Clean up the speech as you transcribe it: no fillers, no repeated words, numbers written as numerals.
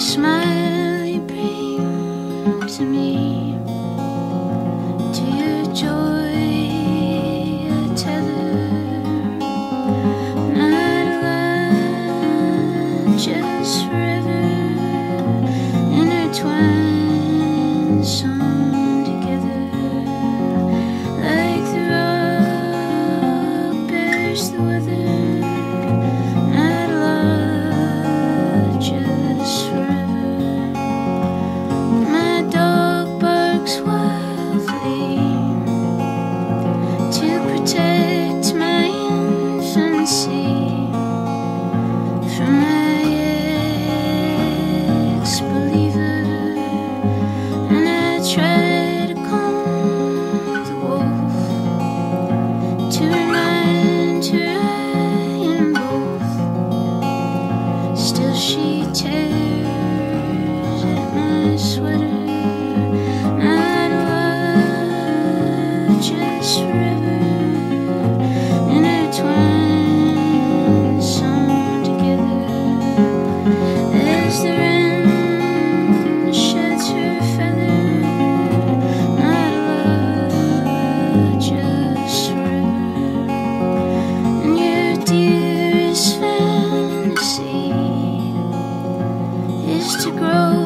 smile you bring to me, to your joy a tether, not alive, just forever intertwined, sewn together, like the rock bears the weather, not alive, just forever. My dog barks wildly to protect my infancy from my ex-believer, and I try to calm the wolf, to remind her I am both. Still she tears at my sweater, not alive, just forever intertwined, sewn together, as the wren sheds her feather, not alive, just forever. And your dearest fantasy is to grow